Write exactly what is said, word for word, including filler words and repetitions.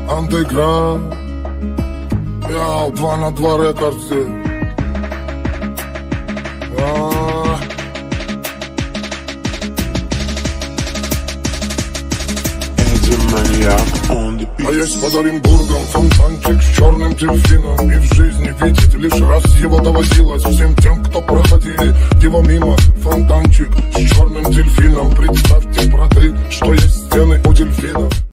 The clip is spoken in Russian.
Андеграунд. Я два на два рекордсы. А есть под Оренбургом фонтанчик с черным дельфином. И в жизни видеть лишь раз его доводилось всем тем, кто проходили его мимо. Фонтанчик с черным